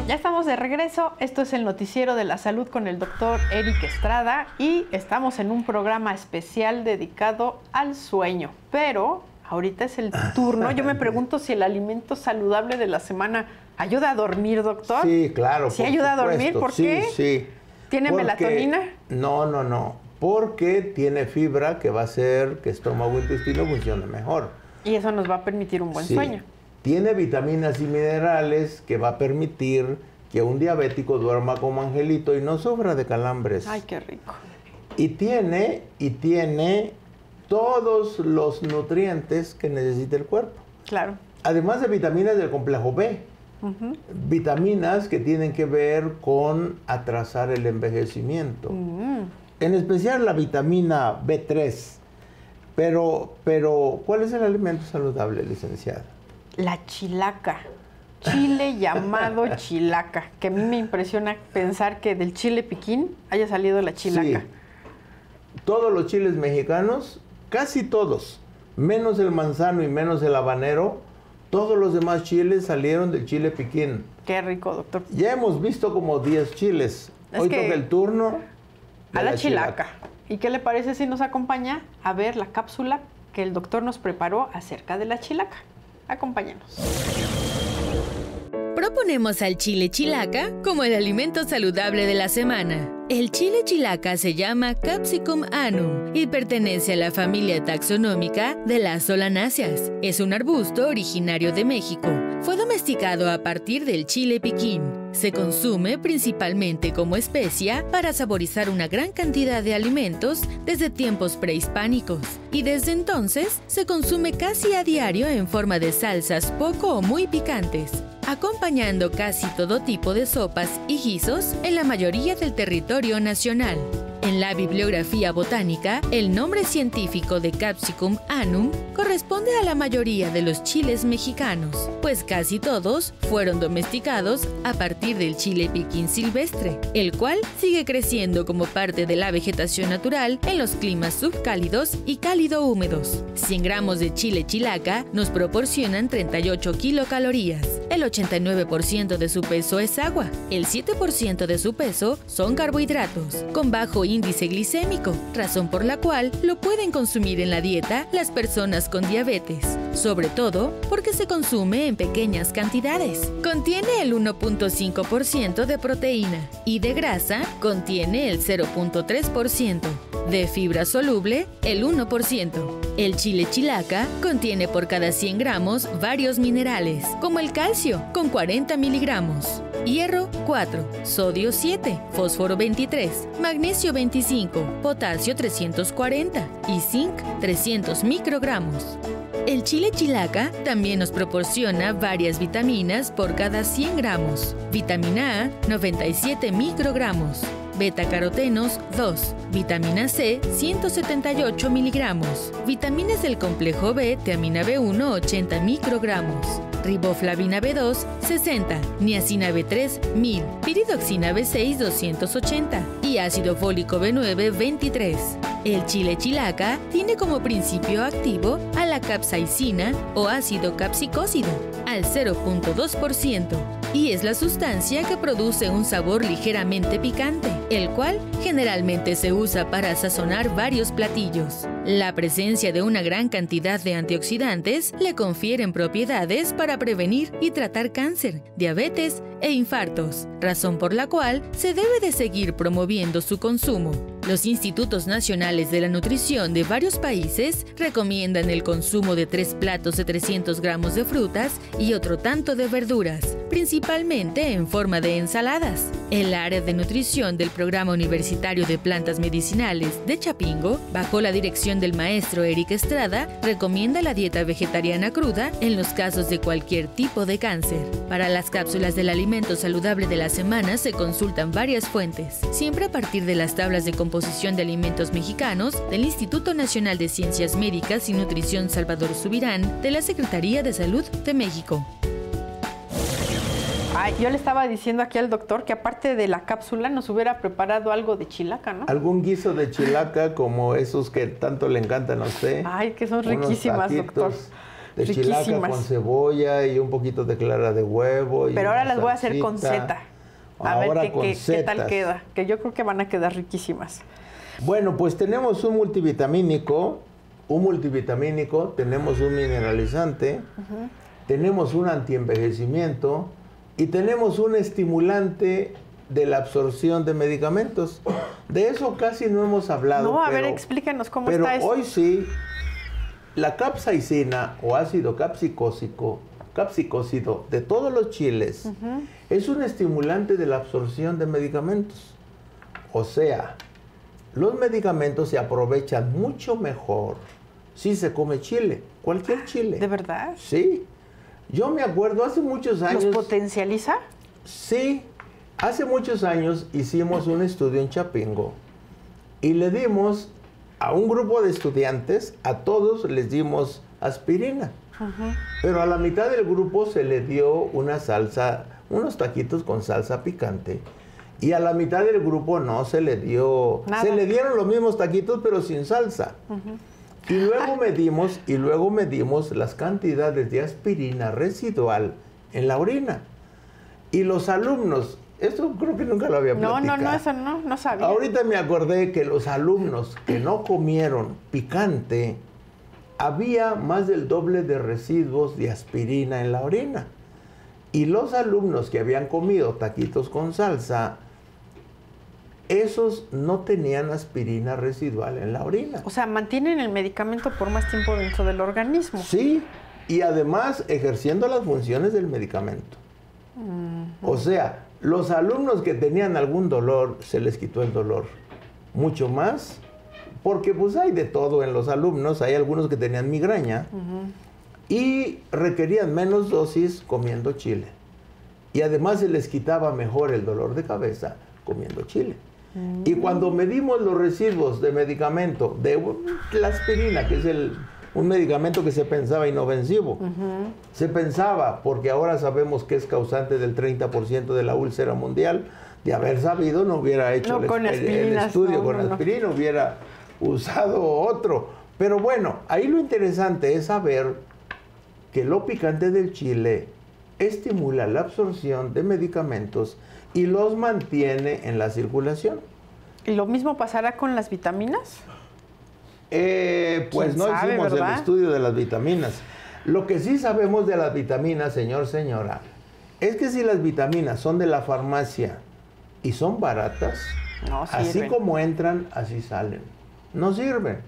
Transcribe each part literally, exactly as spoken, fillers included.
Ya estamos de regreso. Esto es el Noticiero de la Salud con el doctor Eric Estrada y estamos en un programa especial dedicado al sueño. Pero ahorita es el turno. Yo me pregunto si el alimento saludable de la semana ayuda a dormir, doctor. Sí, claro. ¿Sí ayuda supuesto. a dormir? ¿Por sí, qué? Sí, ¿Tiene Porque, melatonina? No, no, no. Porque tiene fibra que va a hacer que estómago e intestino funcione mejor. Y eso nos va a permitir un buen sí. sueño. Tiene vitaminas y minerales que va a permitir que un diabético duerma como angelito y no sufra de calambres. Ay, qué rico. Y tiene, y tiene todos los nutrientes que necesita el cuerpo. Claro. Además de vitaminas del complejo B. Uh-huh. Vitaminas que tienen que ver con atrasar el envejecimiento. Uh-huh. En especial la vitamina B tres. Pero, pero, ¿cuál es el alimento saludable, licenciada? La chilaca, chile llamado chilaca, que a mí me impresiona pensar que del chile piquín haya salido la chilaca. Sí. Todos los chiles mexicanos, casi todos, menos el manzano y menos el habanero, todos los demás chiles salieron del chile piquín. Qué rico, doctor. Ya hemos visto como diez chiles. Es Hoy que toca el turno a la, la chilaca. chilaca. ¿Y qué le parece si nos acompaña a ver la cápsula que el doctor nos preparó acerca de la chilaca? Acompáñanos. Proponemos al chile chilaca como el alimento saludable de la semana. El chile chilaca se llama Capsicum annum y pertenece a la familia taxonómica de las solanáceas. Es un arbusto originario de México. Fue domesticado a partir del chile piquín. Se consume principalmente como especia para saborizar una gran cantidad de alimentos desde tiempos prehispánicos. Y desde entonces se consume casi a diario en forma de salsas poco o muy picantes, acompañando casi todo tipo de sopas y guisos en la mayoría del territorio nacional. En la bibliografía botánica, el nombre científico de Capsicum annum corresponde a la mayoría de los chiles mexicanos, pues casi todos fueron domesticados a partir del chile piquín silvestre, el cual sigue creciendo como parte de la vegetación natural en los climas subcálidos y cálido húmedos. cien gramos de chile chilaca nos proporcionan treinta y ocho kilocalorías. El ochenta y nueve por ciento de su peso es agua, el siete por ciento de su peso son carbohidratos, con bajo índice glicémico, razón por la cual lo pueden consumir en la dieta las personas con diabetes, sobre todo porque se consume en pequeñas cantidades. Contiene el uno punto cinco por ciento de proteína y de grasa contiene el cero punto tres por ciento. De fibra soluble, el uno por ciento. El chile chilaca contiene por cada cien gramos varios minerales, como el calcio, con cuarenta miligramos, hierro cuatro, sodio siete, fósforo veintitrés, magnesio veinticinco, potasio trescientos cuarenta y zinc trescientos microgramos. El chile chilaca también nos proporciona varias vitaminas por cada cien gramos. Vitamina A, noventa y siete microgramos. Beta-carotenos dos, vitamina C ciento setenta y ocho miligramos, vitaminas del complejo B, tiamina B uno ochenta microgramos, riboflavina B dos sesenta, niacina B tres mil, piridoxina B seis doscientos ochenta y ácido fólico B nueve veintitrés. El chile chilaca tiene como principio activo a la capsaicina o ácido capsicósido al cero punto dos por ciento y es la sustancia que produce un sabor ligeramente picante, el cual generalmente se usa para sazonar varios platillos. La presencia de una gran cantidad de antioxidantes le confieren propiedades para prevenir y tratar cáncer, diabetes e infartos, razón por la cual se debe de seguir promoviendo su consumo. Los institutos nacionales de la nutrición de varios países recomiendan el consumo de tres platos de trescientos gramos de frutas y otro tanto de verduras, principalmente en forma de ensaladas. El área de nutrición del Programa Universitario de Plantas Medicinales de Chapingo, bajo la dirección del maestro Eric Estrada, recomienda la dieta vegetariana cruda en los casos de cualquier tipo de cáncer. Para las cápsulas del alimento saludable de la semana se consultan varias fuentes, siempre a partir de las tablas de composición de alimentos mexicanos del Instituto Nacional de Ciencias Médicas y Nutrición Salvador Subirán de la Secretaría de Salud de México. Ay, yo le estaba diciendo aquí al doctor que aparte de la cápsula nos hubiera preparado algo de chilaca, ¿no? Algún guiso de chilaca como esos que tanto le encantan a usted. Ay, que son riquísimas, doctor. de chilaca con cebolla y un poquito de clara de huevo. Y pero ahora las salsita. voy a hacer con seta. A ahora ver qué, con qué, qué tal setas. queda. Que yo creo que van a quedar riquísimas. Bueno, pues tenemos un multivitamínico, un multivitamínico, tenemos un mineralizante, uh-huh. tenemos un antienvejecimiento y tenemos un estimulante de la absorción de medicamentos. De eso casi no hemos hablado. No, a pero, ver, explícanos cómo pero está eso. hoy sí, la capsaicina o ácido capsicósico, capsicósido de todos los chiles, uh-huh. es un estimulante de la absorción de medicamentos. O sea, los medicamentos se aprovechan mucho mejor si se come chile, cualquier chile. ¿De verdad? Sí. Yo me acuerdo hace muchos años... ¿Los potencializa? Sí. Hace muchos años hicimos un estudio en Chapingo y le dimos a un grupo de estudiantes, a todos les dimos aspirina. Uh-huh. Pero a la mitad del grupo se le dio una salsa, unos taquitos con salsa picante. Y a la mitad del grupo no se le dio... Nada. Se le dieron los mismos taquitos, pero sin salsa. Uh-huh. Y luego medimos, y luego medimos las cantidades de aspirina residual en la orina. Y los alumnos, esto creo que nunca lo había platicado. No, no, no, eso no, no sabía. Ahorita me acordé que los alumnos que no comieron picante, había más del doble de residuos de aspirina en la orina. Y los alumnos que habían comido taquitos con salsa, esos no tenían aspirina residual en la orina. O sea, mantienen el medicamento por más tiempo dentro del organismo. Sí, y además ejerciendo las funciones del medicamento. Uh-huh. O sea, los alumnos que tenían algún dolor, se les quitó el dolor. Mucho más, porque pues hay de todo en los alumnos. Hay algunos que tenían migraña uh-huh. y requerían menos dosis comiendo chile. Y además se les quitaba mejor el dolor de cabeza comiendo chile. Uh-huh. Y cuando medimos los residuos de medicamento, de la aspirina, que es el... un medicamento que se pensaba inofensivo. Uh-huh. Se pensaba, porque ahora sabemos que es causante del treinta por ciento de la úlcera mundial, de haber sabido no hubiera hecho no, el, el, el estudio no, con no, aspirina, no. hubiera usado otro. Pero bueno, ahí lo interesante es saber que lo picante del chile estimula la absorción de medicamentos y los mantiene en la circulación. ¿Y lo mismo pasará con las vitaminas? Eh, pues no sabe, hicimos ¿verdad? el estudio de las vitaminas. Lo que sí sabemos de las vitaminas, señor, señora, es que si las vitaminas son de la farmacia y son baratas, no así como entran, así salen. No sirven.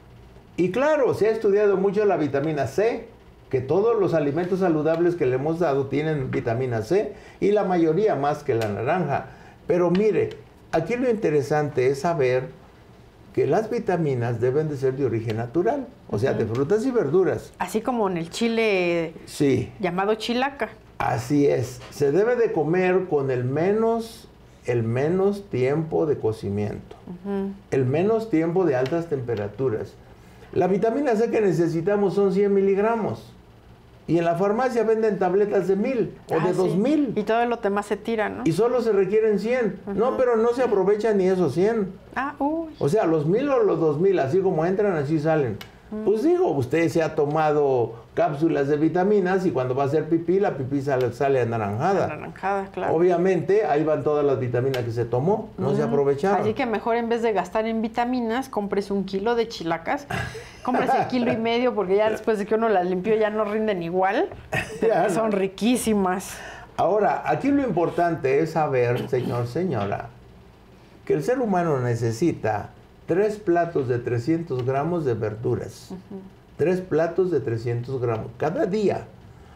Y claro, se ha estudiado mucho la vitamina C, que todos los alimentos saludables que le hemos dado tienen vitamina C, y la mayoría más que la naranja. Pero mire, aquí lo interesante es saber que las vitaminas deben de ser de origen natural, o sea, de frutas y verduras. Así como en el chile sí. llamado chilaca. Así es. Se debe de comer con el menos, el menos tiempo de cocimiento, uh-huh. el menos tiempo de altas temperaturas. La vitamina C que necesitamos son cien miligramos. Y en la farmacia venden tabletas de mil o ah, de dos mil. Y todo lo demás se tira, ¿no? Y solo se requieren cien. Uh-huh. No, pero no se aprovechan ni esos cien. Ah, uy. O sea, los mil o los dos mil, así como entran, así salen. Uh-huh. Pues digo, usted se ha tomado cápsulas de vitaminas y cuando va a hacer pipí, la pipí sale, sale anaranjada. Anaranjada, claro. Obviamente, ahí van todas las vitaminas que se tomó, no uh-huh. se aprovecharon. Así que mejor en vez de gastar en vitaminas, compres un kilo de chilacas. Cómprese el kilo y medio porque ya después de que uno las limpió ya no rinden igual. Pero son riquísimas. Ahora, aquí lo importante es saber, señor, señora, que el ser humano necesita tres platos de trescientos gramos de verduras. Uh-huh. Tres platos de trescientos gramos cada día.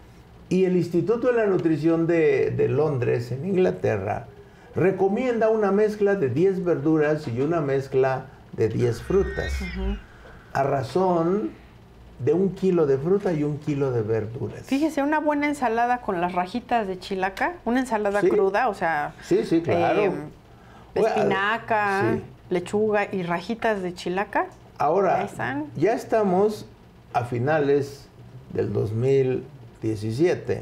Y el Instituto de la Nutrición de, de Londres, en Inglaterra, recomienda una mezcla de diez verduras y una mezcla de diez frutas. Uh-huh. A razón de un kilo de fruta y un kilo de verduras. Fíjese, una buena ensalada con las rajitas de chilaca, una ensalada sí. cruda, o sea... Sí, sí, claro. Eh, espinaca, sí. lechuga y rajitas de chilaca. Ahora, ya estamos a finales del dos mil diecisiete.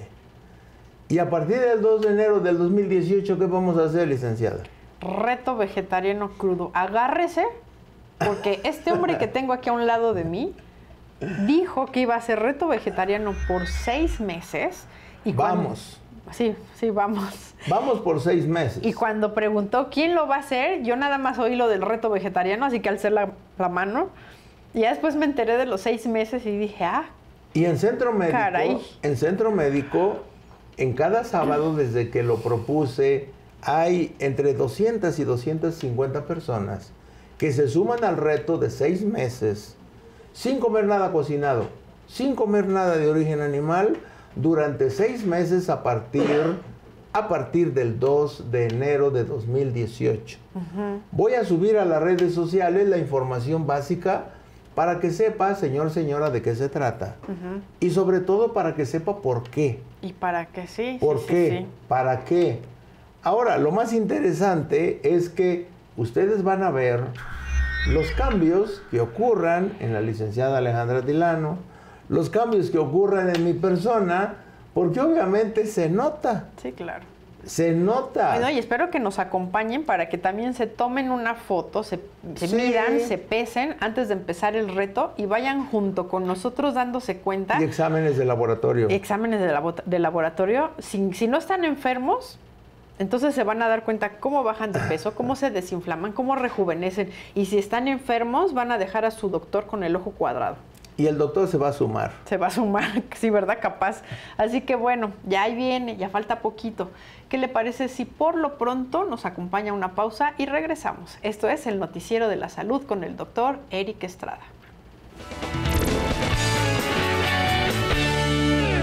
Y a partir del dos de enero del dos mil dieciocho, ¿qué vamos a hacer, licenciada? Reto vegetariano crudo. Agárrese, porque este hombre que tengo aquí a un lado de mí dijo que iba a hacer reto vegetariano por seis meses. Y cuando, vamos. Sí, sí, vamos. Vamos por seis meses. Y cuando preguntó quién lo va a hacer, yo nada más oí lo del reto vegetariano, así que alcé la, la mano. Y ya después me enteré de los seis meses y dije, ah, y en Centro Médico, caray. en Centro Médico, en cada sábado desde que lo propuse, hay entre doscientas y doscientas cincuenta personas que se suman al reto de seis meses sin comer nada cocinado, sin comer nada de origen animal, durante seis meses a partir, a partir del dos de enero de dos mil dieciocho. Uh-huh. Voy a subir a las redes sociales la información básica para que sepa, señor, señora, de qué se trata. Uh-huh. Y sobre todo para que sepa por qué. ¿Y para qué sí? ¿Por sí, qué? Sí, sí. ¿Para qué? Ahora, lo más interesante es que ustedes van a ver los cambios que ocurran en la licenciada Alejandra Tilano, los cambios que ocurran en mi persona, porque obviamente se nota. Sí, claro. Se nota. Bueno, y espero que nos acompañen para que también se tomen una foto, se, se sí. midan, se pesen antes de empezar el reto y vayan junto con nosotros dándose cuenta. Y exámenes de laboratorio. Exámenes de, labo de laboratorio. Si, si no están enfermos, entonces se van a dar cuenta cómo bajan de peso, cómo se desinflaman, cómo rejuvenecen. Y si están enfermos, van a dejar a su doctor con el ojo cuadrado. Y el doctor se va a sumar. Se va a sumar, sí, ¿verdad? Capaz. Así que bueno, ya ahí viene, ya falta poquito. ¿Qué le parece si por lo pronto nos acompaña una pausa y regresamos? Esto es el Noticiero de la Salud con el doctor Eric Estrada.